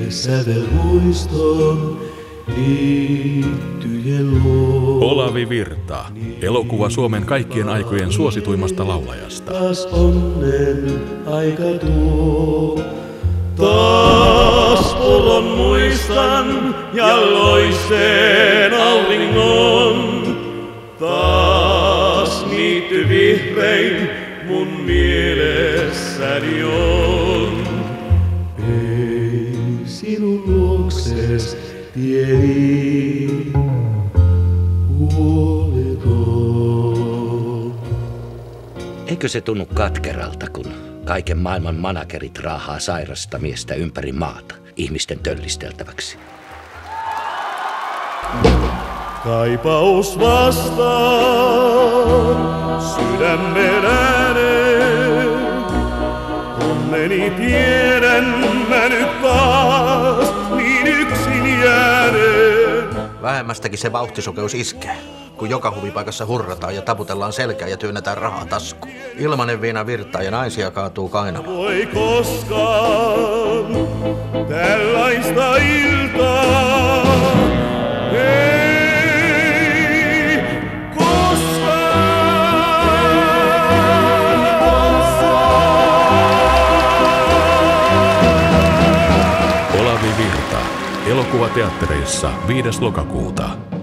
sävelmuiston liittyjen luo. Olavi Virta, elokuva Suomen kaikkien aikojen suosituimmasta laulajasta. Taas onnen aika tuo. Taas polon muistan ja loisteen auringon. Taas niitty vihrein mun mielessäni on. Ei sinun luokses tieni huoleton. Eikö se tunnu katkeralta, kun kaiken maailman managerit raahaa sairasta miestä ympäri maata ihmisten töllisteltäväksi? Kaipaus vastaan sydämen ääneen. Onneni tiedän mä nyt taas niin yksin jääneen. Vähemmästäkin se vauhtisokeus iskee, kun joka huvipaikassa hurrataan ja taputellaan selkää ja työnnetään rahaa taskuun. Ilmanen viina virtaa ja naisia kaatuu kainamaan. Voi koskaan tällaista iltaa. Ei koskaan. Olavi Virta, elokuvateattereissa 5. lokakuuta.